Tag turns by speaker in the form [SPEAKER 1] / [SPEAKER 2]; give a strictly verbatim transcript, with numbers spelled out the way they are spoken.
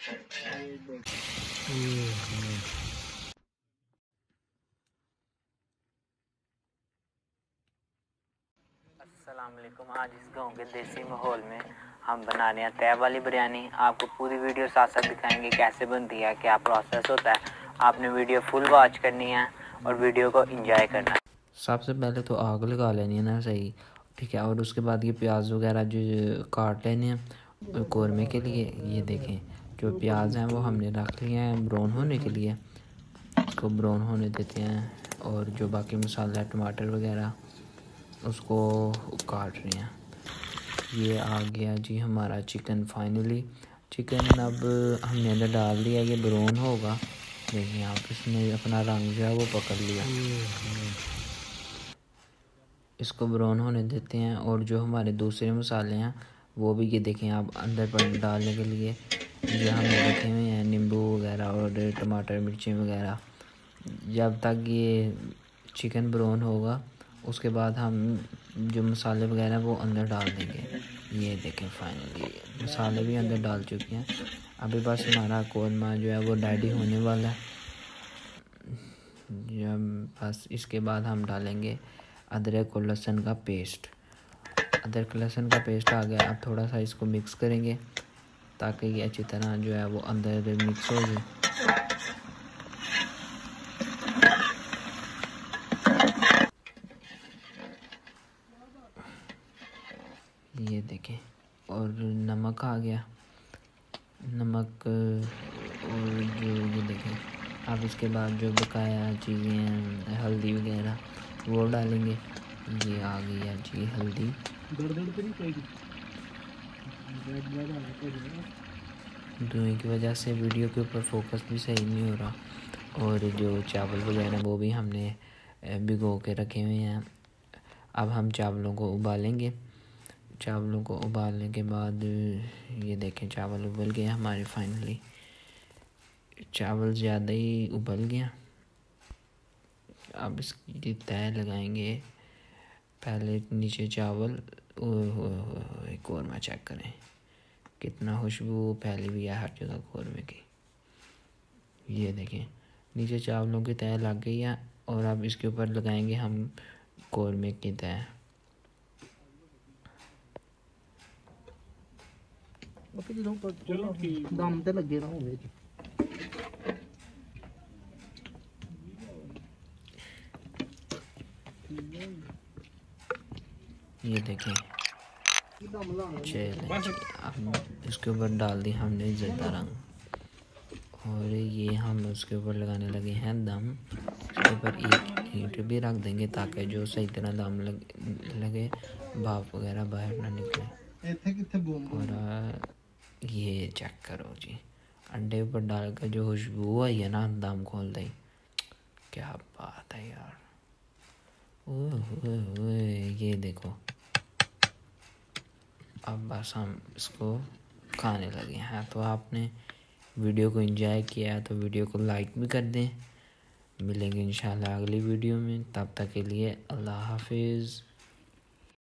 [SPEAKER 1] अस्सलामुअलैकुम। आज इस गांव के देसी माहौल में हम बना रहे हैं तैब वाली बिरयानी। आपको पूरी वीडियो साथ साथ दिखाएंगे कैसे बनती है, क्या प्रोसेस होता है। आपने वीडियो फुल वॉच करनी है और वीडियो को एंजॉय करना है। सबसे पहले तो आग लगा लेनी है ना सही, ठीक है। और उसके बाद ये प्याज वगैरह जो काट लेने हैं कौरमे के लिए। ये देखें जो प्याज हैं वो हमने रख लिए हैं ब्राउन होने के लिए, इसको ब्राउन होने देते हैं। और जो बाकी मसाला टमाटर वगैरह उसको काट रहे हैं। ये आ गया जी हमारा चिकन। फाइनली चिकन अब हमने अंदर डाल दिया, ये ब्राउन होगा। देखिए आप, इसने अपना रंग जो है वो पकड़ लिया। इसको ब्राउन होने देते हैं। और जो हमारे दूसरे मसाले हैं वो भी ये देखें आप, अंदर पर डालने के लिए जो हमने रखे हुए हैं नींबू वगैरह और टमाटर मिर्ची वगैरह। जब तक ये चिकन ब्राउन होगा उसके बाद हम जो मसाले वगैरह वो अंदर डाल देंगे। ये देखें फाइनली मसाले भी अंदर डाल चुके हैं। अभी बस हमारा कौरमा जो है वो रेडी होने वाला है। जब बस इसके बाद हम डालेंगे अदरक और लहसुन का पेस्ट। अदरक लहसुन का पेस्ट आ गया। अब थोड़ा सा इसको मिक्स करेंगे ताकि ये अच्छी तरह जो है वो अंदर मिक्स हो जाए। ये देखें और नमक आ गया, नमक। और जो ये देखें अब इसके बाद जो बकाया चीज़ें हैं हल्दी वगैरह वो डालेंगे। ये आ गई है जी हल्दी। धुएं की वजह से वीडियो के ऊपर फोकस भी सही नहीं हो रहा। और जो चावल वगैरह वो भी हमने भिगो के रखे हुए हैं। अब हम चावलों को उबालेंगे। चावलों को उबालने के बाद ये देखें चावल उबल गए हमारे। फाइनली चावल ज़्यादा ही उबल गया। अब इसकी तय लगाएंगे। पहले नीचे चावल, कौरमा चेक करें कितना खुशबू फैली हुई है हर जगह कौरमे की। ये देखें नीचे चावलों की तय लग गई है। और अब इसके ऊपर लगाएंगे हम कौरमे की तय।
[SPEAKER 2] दम ते लगे ना होवे।
[SPEAKER 1] ये देखें चल अब इसके ऊपर डाल दी हमने ज़रदा रंग। और ये हम उसके ऊपर लगाने लगे हैं दम। इसके ऊपर एक ईंट भी रख देंगे ताकि जो सही तरह दम लग, लगे भाप वगैरह बाहर ना निकले। और ये चेक करो जी अंडे ऊपर डाल कर जो खुशबू आई है ना दम खोलते ही, क्या बात है यार। ओह ओह ओह ये देखो। अब बस हम इसको खाने लगे हैं। तो आपने वीडियो को एंजॉय किया है तो वीडियो को लाइक भी कर दें। मिलेंगे इंशाल्लाह अगली वीडियो में, तब तक के लिए अल्लाह हाफिज़।